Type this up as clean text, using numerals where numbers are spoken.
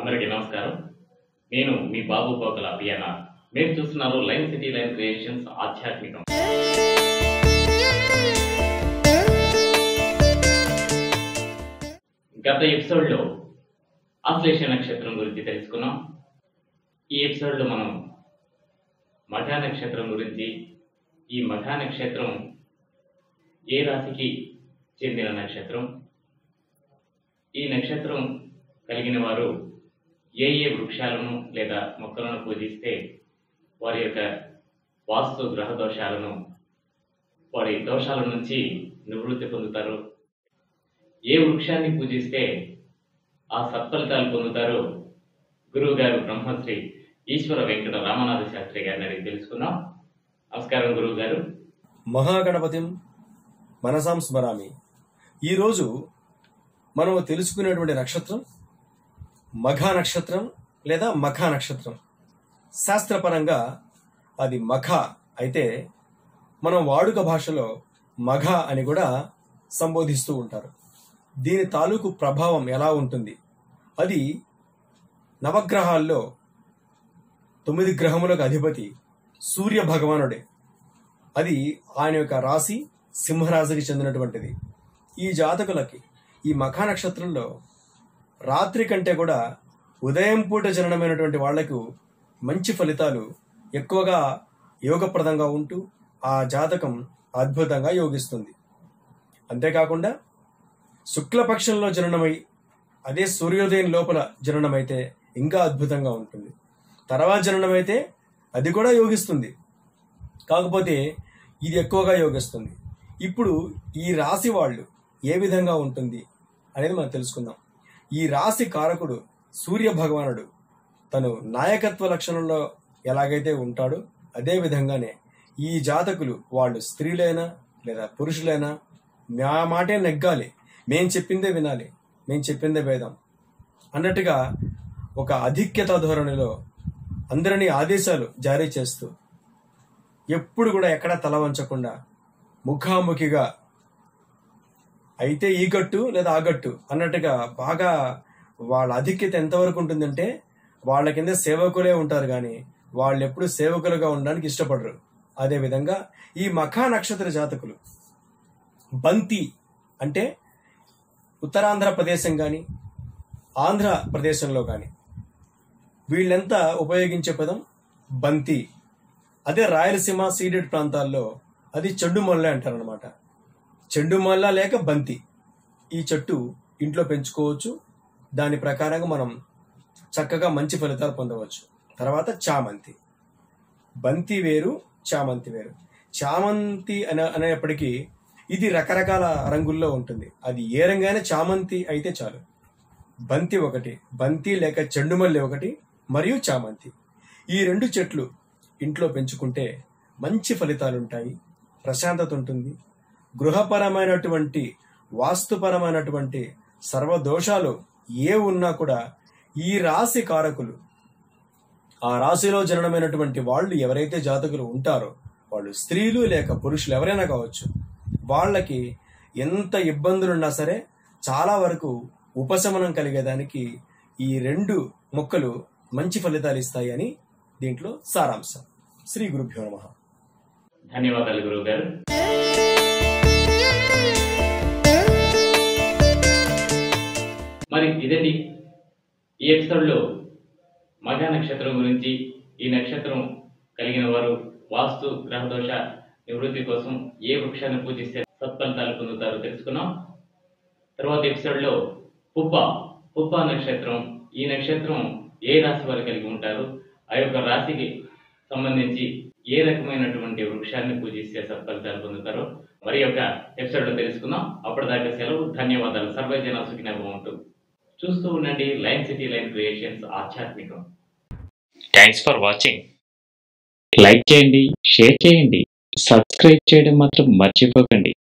అందరికీ నమస్కారం. నేను మీ బాబు పోకల పిఎన్ఆర్. మీరు చూస్తున్నారు లైన్ సిటీ లైన్ క్రియేషన్స్ ఆధ్యాత్మికం. గత ఎపిసోడ్లో ఆశ్లేష నక్షత్రం గురించి తెలుసుకున్నాం. ఈ ఎపిసోడ్లో మనం మఘా నక్షత్రం గురించి, ఈ మఘా నక్షత్రం ఏ రాశికి చెందిన నక్షత్రం, ఈ నక్షత్రం కలిగిన వారు ఏ ఏ వృక్షాలను లేదా మొక్కలను పూజిస్తే వారి యొక్క వాస్తు గ్రహ దోషాలను, వారి దోషాల నుంచి నివృత్తి పొందుతారు, ఏ వృక్షాన్ని పూజిస్తే ఆ సత్ఫలితాలు పొందుతారు, గురువు గారు బ్రహ్మశ్రీ ఈశ్వర వెంకట రామనాథ శాస్త్రి గారిని అడిగి తెలుసుకుందాం. నమస్కారం గురువు గారు. మహాగణపతిం మనసాం స్మరామి. ఈరోజు మనం తెలుసుకునేటువంటి నక్షత్రం మఘా నక్షత్రం లేదా మఖా నక్షత్రం. శాస్త్రపరంగా అది మఖ అయితే మనం వాడుక భాషలో మఘ అని కూడా సంబోధిస్తూ ఉంటారు. దీని తాలూకు ప్రభావం ఎలా ఉంటుంది? అది నవగ్రహాల్లో 9 గ్రహములకు అధిపతి సూర్య భగవానుడే. అది ఆయన యొక్క రాశి సింహరాశికి చెందినటువంటిది. ఈ జాతకులకి ఈ మఖా నక్షత్రంలో రాత్రి కంటే కూడా ఉదయం పూట జననమైనటువంటి వాళ్లకు మంచి ఫలితాలు ఎక్కువగా యోగప్రదంగా ఉంటూ ఆ జాతకం అద్భుతంగా యోగిస్తుంది. అంతేకాకుండా శుక్లపక్షంలో జననమై అదే సూర్యోదయం లోపల జననమైతే ఇంకా అద్భుతంగా ఉంటుంది. తర్వాత జననమైతే అది కూడా యోగిస్తుంది, కాకపోతే ఇది ఎక్కువగా యోగిస్తుంది. ఇప్పుడు ఈ రాశి వాళ్ళు ఏ విధంగా ఉంటుంది అనేది మనం తెలుసుకుందాం. ఈ రాశి కారకుడు సూర్య భగవానుడు తను నాయకత్వ లక్షణంలో ఎలాగైతే ఉంటాడో అదే విధంగానే ఈ జాతకులు వాళ్ళు స్త్రీలైనా లేదా పురుషులైనా మా మాటే నెగ్గాలి, మేం చెప్పిందే వినాలి, మేం చెప్పిందే వేదం అన్నట్టుగా ఒక అధిక్యత ధోరణిలో అందరినీ ఆదేశాలు జారీ చేస్తూ ఎప్పుడు కూడా ఎక్కడా తల వంచకుండా ముఖాముఖిగా అయితే ఈ గట్టు లేదా ఆ గట్టు అన్నట్టుగా బాగా వాళ్ళ ఆధిక్యత ఎంతవరకు ఉంటుందంటే వాళ్ళ కింద సేవకులే ఉంటారు కానీ వాళ్ళు ఎప్పుడు సేవకులుగా ఉండడానికి ఇష్టపడరు. అదేవిధంగా ఈ మఖా నక్షత్ర జాతకులు బంతి అంటే ఉత్తరాంధ్ర ప్రదేశం కానీ ఆంధ్రప్రదేశంలో కానీ వీళ్ళెంత ఉపయోగించే పదం బంతి. అదే రాయలసీమ సీడెడ్ ప్రాంతాల్లో అది చెండుమల్ల అంటారనమాట. చెండుమల్ల లేక బంతి. ఈ చెట్టు ఇంట్లో పెంచుకోవచ్చు. దాని ప్రకారంగా మనం చక్కగా మంచి ఫలితాలు పొందవచ్చు. తర్వాత చామంతి. బంతి వేరు, చామంతి వేరు. చామంతి అనేప్పటికీ ఇది రకరకాల రంగుల్లో ఉంటుంది. అది ఏ రంగైనా చామంతి అయితే చాలు. బంతి ఒకటి, బంతి లేక చెండుమల్లి ఒకటి, మరియు చామంతి. ఈ 2 చెట్లు ఇంట్లో పెంచుకుంటే మంచి ఫలితాలు ఉంటాయి, ప్రశాంతత ఉంటుంది. గృహపరమైనటువంటి వాస్తుపరమైనటువంటి సర్వదోషాలు ఏ ఉన్నా కూడా ఈ రాశి కారకులు, ఆ రాశిలో జననమైనటువంటి వాళ్ళు ఎవరైతే జాతకులు ఉంటారో వాళ్ళు స్త్రీలు లేక పురుషులు ఎవరైనా కావచ్చు, వాళ్ళకి ఎంత ఇబ్బందులున్నా సరే చాలా వరకు ఉపశమనం కలిగేదానికి ఈ 2 మొక్కలు మంచి ఫలితాలు ఇస్తాయి అని దీంట్లో సారాంశం. శ్రీ గురుభ్యో నమః. ధన్యవాదాలు గురువు గారు. మరి ఇదండి ఈ ఎపిసోడ్లో మఘా నక్షత్రం గురించి. ఈ నక్షత్రం కలిగిన వారు వాస్తు గ్రహదోష నివృత్తి కోసం ఏ వృక్షాన్ని పూజిస్తే సత్ఫలితాలు పొందుతారో తెలుసుకున్నాం. తర్వాత ఎపిసోడ్లో పుబ్బ నక్షత్రం. ఈ నక్షత్రం ఏ రాశి వారు కలిగి ఉంటారు, ఆ యొక్క రాశికి సంబంధించి ఏ రకమైనటువంటి వృక్షాన్ని పూజిస్తే సత్ఫలితాలు పొందుతారో మరి యొక్క ఎపిసోడ్లో తెలుసుకుందాం. అప్పటిదాకా సెలవు. ధన్యవాదాలు. సర్వజన సుఖినో భవంతు. చూస్తూ ఉండండి లైన్ సిటీ లైన్ క్రియేషన్స్ ఆధ్యాత్మికం. Thanks for watching. లైక్ చేయండి, షేర్ చేయండి, సబ్స్క్రైబ్ చేయడం మాత్రం మర్చిపోకండి.